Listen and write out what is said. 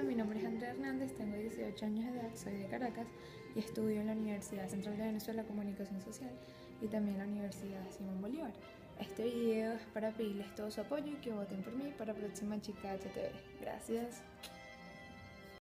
mi nombre es Andrea Hernández, tengo 18 años de edad, soy de Caracas y estudio en la Universidad Central de Venezuela Comunicación Social y también en la Universidad Simón Bolívar. Este video es para pedirles todo su apoyo y que voten por mí para próxima Chica HTV. Gracias.